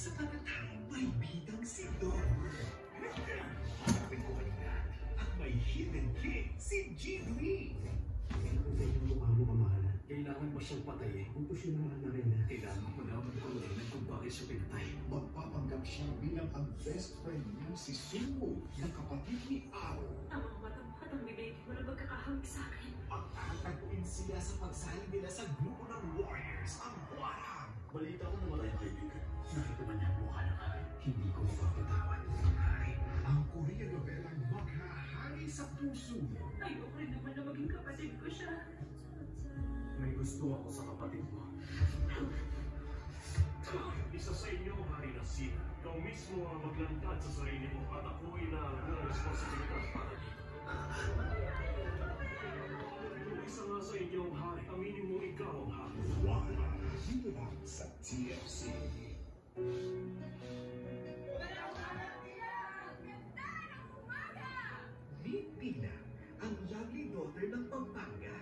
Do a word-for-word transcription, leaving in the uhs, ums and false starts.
Sa palatang may bidang si Don. Sabi ko kanina, at may hidden king si G-Dwee. Ano yung mukha mo, kamahalan? Kailangan ba siyang patayin? Kung po siya naman na rin na kailangan malaman ko rin kung bakit siya pinatay. Magpapanggap siya bilang ang best friend niya si Sumo, na kapatid ni Ao. Ang mga matang-matang bibig mo na magkakahawig sa akin. Pagtatagpuin sila sa pagsali nila sa grupo ng Warriors, ang Warang. Balita ko na maraming kaibigan. Nakita man niya ang mukha ng hari. Hindi ko mapapatawad ang hari. Ang Korean novelang maghahari sa puso mo. Ayoko rin naman na maging kapatid ko siya. May gusto ako sa kapatid mo. Isa sa inyo, Hari Nasina. Ikaw mismo ang maglantad sa sarili mo at ako'y na ang responsibilidad para dito. Kung isa nga sa inyong hari, aminin mo ikaw ang hari. Wala, dito lang sa T F C. Meet Tina, ang lovely daughter ng Pampanga